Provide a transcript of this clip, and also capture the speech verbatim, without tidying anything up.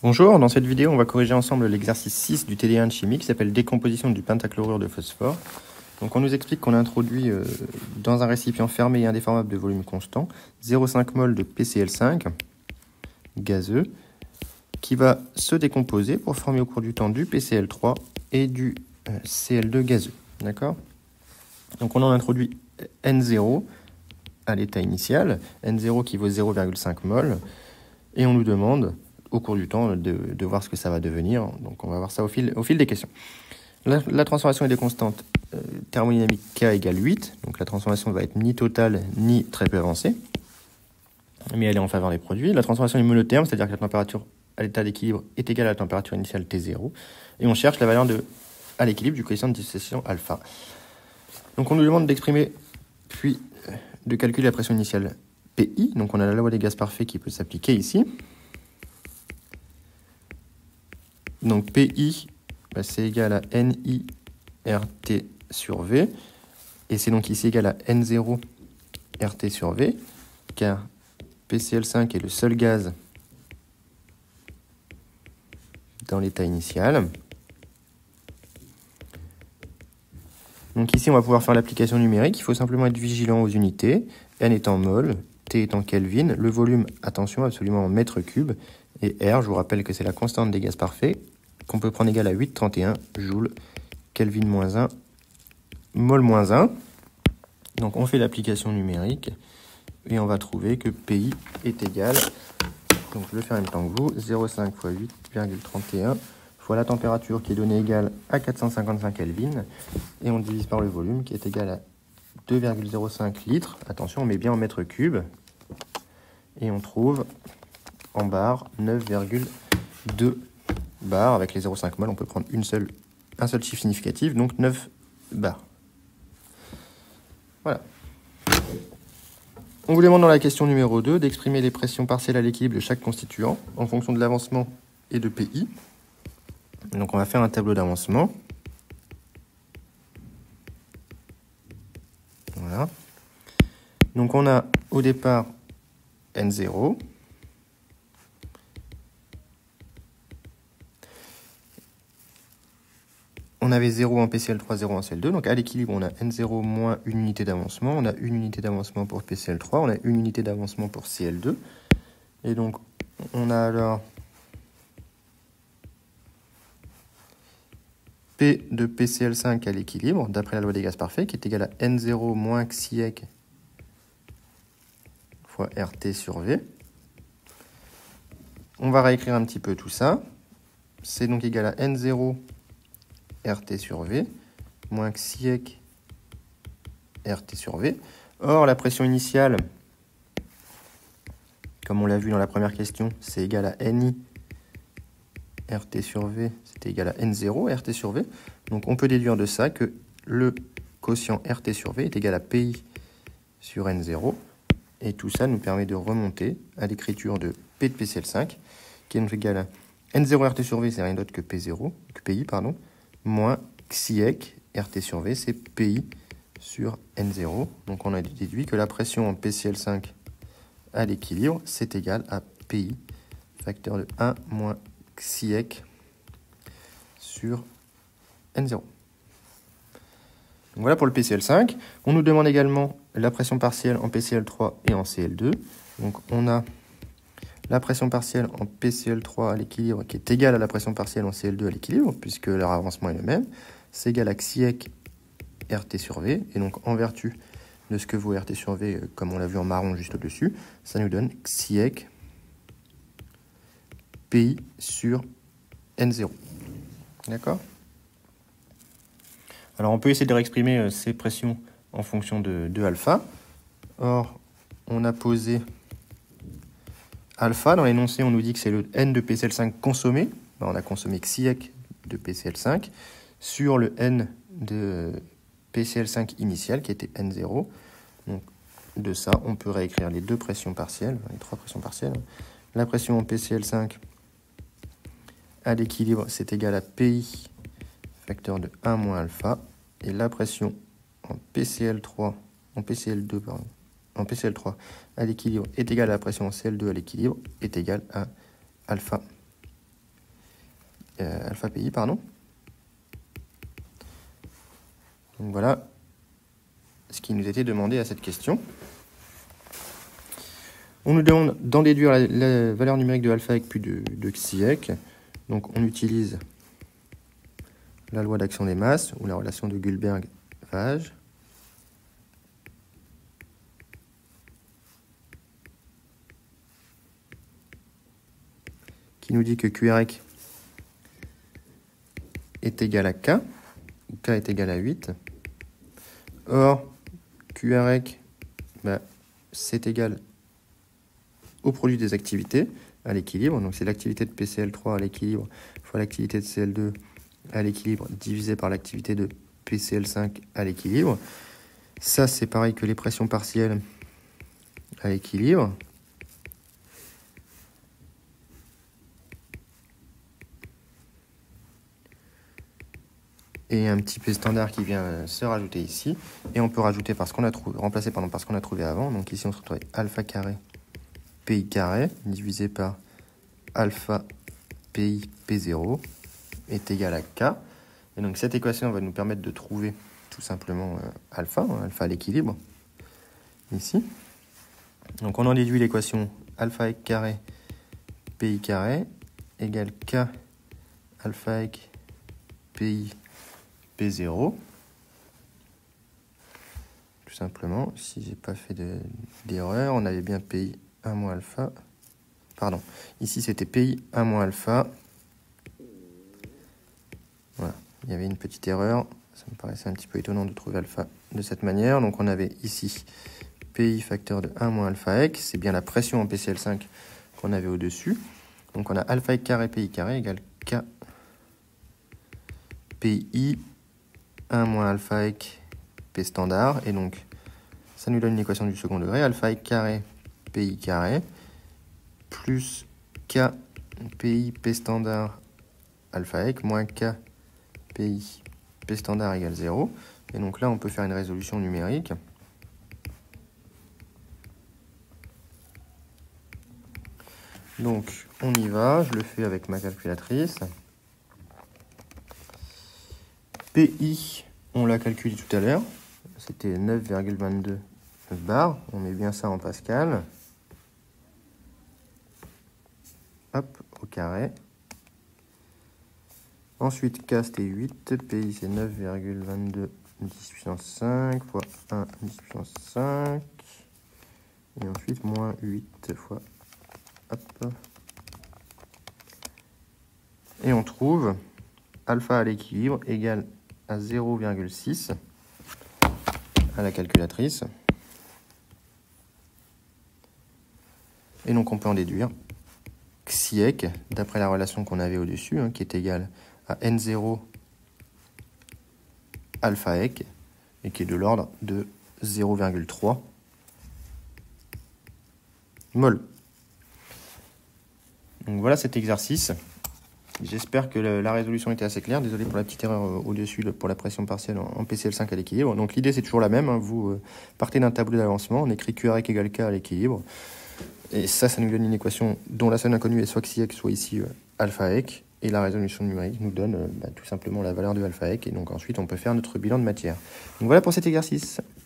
Bonjour, dans cette vidéo, on va corriger ensemble l'exercice six du T D un de chimie qui s'appelle décomposition du pentachlorure de phosphore. Donc on nous explique qu'on a introduit euh, dans un récipient fermé et indéformable de volume constant zéro virgule cinq mol de P C L cinq gazeux qui va se décomposer pour former au cours du temps du P C L trois et du euh, C L deux gazeux. D'accord ? Donc on en introduit N zéro à l'état initial, N zéro qui vaut zéro virgule cinq mol, et on nous demande au cours du temps de, de voir ce que ça va devenir. Donc on va voir ça au fil, au fil des questions. La, la transformation est des constantes euh, thermodynamiques K égale huit. Donc la transformation va être ni totale ni très peu avancée. Mais elle est en faveur des produits. La transformation est monotherme, c'est-à-dire que la température à l'état d'équilibre est égale à la température initiale T zéro. Et on cherche la valeur de, à l'équilibre du coefficient de dissociation alpha. Donc on nous demande d'exprimer puis de calculer la pression initiale P I. Donc on a la loi des gaz parfaits qui peut s'appliquer ici. Donc P I, bah, c'est égal à N I R T sur V. Et c'est donc ici égal à N zéro R T sur V, car P C L cinq est le seul gaz dans l'état initial. Donc ici, on va pouvoir faire l'application numérique. Il faut simplement être vigilant aux unités. N étant mol, T étant Kelvin. Le volume, attention, absolument en mètres cubes. Et R, je vous rappelle que c'est la constante des gaz parfaits, qu'on peut prendre égale à huit virgule trente et un joules, Kelvin moins un, mol moins un. Donc on fait l'application numérique et on va trouver que P I est égal, donc je vais faire en même temps que vous, zéro virgule cinq fois huit virgule trente et un fois la température qui est donnée égale à quatre cent cinquante-cinq Kelvin, et on divise par le volume qui est égal à deux virgule zéro cinq litres. Attention, on met bien en mètres cubes et on trouve en barre neuf virgule deux bar. Avec les zéro virgule cinq mol, on peut prendre une seule, un seul chiffre significatif, donc neuf bar. Voilà. On vous demande dans la question numéro deux d'exprimer les pressions partielles à l'équilibre de chaque constituant en fonction de l'avancement et de P I. Donc on va faire un tableau d'avancement. Voilà. Donc on a au départ N zéro. On avait zéro en P C L trois, zéro en C L deux. Donc à l'équilibre, on a N zéro moins une unité d'avancement. On a une unité d'avancement pour P C L trois. On a une unité d'avancement pour C L deux. Et donc, on a alors P de P C L cinq à l'équilibre, d'après la loi des gaz parfaits, qui est égal à N zéro moins xiec fois R T sur V. On va réécrire un petit peu tout ça. C'est donc égal à N zéro R T sur V, moins xiec R T sur V. Or, la pression initiale, comme on l'a vu dans la première question, c'est égal à N I R T sur V, c'était égal à N zéro R T sur V. Donc, on peut déduire de ça que le quotient R T sur V est égal à P I sur N zéro. Et tout ça nous permet de remonter à l'écriture de P de P C L cinq, qui est donc égal à N zéro R T sur V, c'est rien d'autre que P zéro, que P I, pardon, moins xiec R T sur V, c'est P I sur N zéro. Donc on a déduit que la pression en P C L cinq à l'équilibre, c'est égal à P I, facteur de un moins xiec sur N zéro. Donc voilà pour le P C L cinq. On nous demande également la pression partielle en P C L trois et en C L deux. Donc on a la pression partielle en P C L trois à l'équilibre qui est égale à la pression partielle en C L deux à l'équilibre, puisque leur avancement est le même. C'est égal à xiec R T sur V. Et donc en vertu de ce que vaut R T sur V, comme on l'a vu en marron juste au-dessus, ça nous donne xiec P I sur N zéro. D'accord ? Alors on peut essayer de réexprimer ces pressions en fonction de, de alpha. Or, on a posé alpha. Dans l'énoncé, on nous dit que c'est le N de P C L cinq consommé. Ben, on a consommé xiec de P C L cinq sur le N de P C L cinq initial qui était N zéro. Donc, de ça, on peut réécrire les deux pressions partielles, les trois pressions partielles. La pression en P C L cinq à l'équilibre, c'est égal à P I facteur de un moins alpha. Et la pression en P C L trois, en P C L deux, pardon, en P C L trois à l'équilibre est égale à la pression en C L deux à l'équilibre est égale à alpha euh, alpha P I, pardon. Donc voilà ce qui nous était demandé à cette question. On nous demande d'en déduire la, la valeur numérique de alpha avec plus de, de Xiec. Donc on utilise la loi d'action des masses ou la relation de Gullberg-Vage. Qui nous dit que Q R E C est égal à K, où K est égal à huit. Or, Q R E C, bah, c'est égal au produit des activités à l'équilibre. Donc c'est l'activité de P C L trois à l'équilibre fois l'activité de C L deux à l'équilibre divisé par l'activité de P C L cinq à l'équilibre. Ça, c'est pareil que les pressions partielles à l'équilibre. Et un petit P standard qui vient se rajouter ici. Et on peut rajouter parce qu'on a trouvé, remplacer pardon, parce qu'on a trouvé avant. Donc ici, on se retrouve avec alpha carré P I carré divisé par alpha P I P zéro est égal à K. Et donc cette équation va nous permettre de trouver tout simplement euh, alpha, hein, alpha à l'équilibre, ici. Donc on en déduit l'équation alpha avec carré P I carré égale K alpha avec P I P zéro. Tout simplement, si j'ai pas fait d'erreur, on avait bien P I un moins alpha. Pardon, ici c'était P I un moins alpha. Voilà, il y avait une petite erreur. Ça me paraissait un petit peu étonnant de trouver alpha de cette manière. Donc on avait ici P I facteur de un moins alpha x. C'est bien la pression en P C L cinq qu'on avait au-dessus. Donc on a alpha x carré P I carré égale K P I un moins alpha x P standard. Et donc ça nous donne une équation du second degré. Alpha x carré P I carré plus K P I P standard alpha x moins K P I P standard égale zéro. Et donc là, on peut faire une résolution numérique. Donc, on y va. Je le fais avec ma calculatrice. P I, on l'a calculé tout à l'heure. C'était neuf virgule vingt-deux bar. On met bien ça en Pascal. Hop, au carré. Ensuite, K c'était huit, P I c'est neuf virgule vingt-deux dix puissance cinq fois un dix puissance cinq. Et ensuite, moins huit fois... Hop. Et on trouve alpha à l'équilibre égale à zéro virgule six à la calculatrice. Et donc on peut en déduire Xiec, d'après la relation qu'on avait au-dessus, hein, qui est égale à N zéro alpha ec, et qui est de l'ordre de zéro virgule trois mol. Donc voilà cet exercice. J'espère que la résolution était assez claire. Désolé pour la petite erreur au-dessus pour la pression partielle en P C L cinq à l'équilibre. Donc l'idée c'est toujours la même. Hein. Vous euh, partez d'un tableau d'avancement, on écrit Q R E C égale K à l'équilibre. Et ça, ça nous donne une équation dont la seule inconnue est soit Xiec, soit ici euh, alpha ec. Et la résolution numérique nous donne euh, bah, tout simplement la valeur de alpha ec. Et donc ensuite, on peut faire notre bilan de matière. Donc voilà pour cet exercice.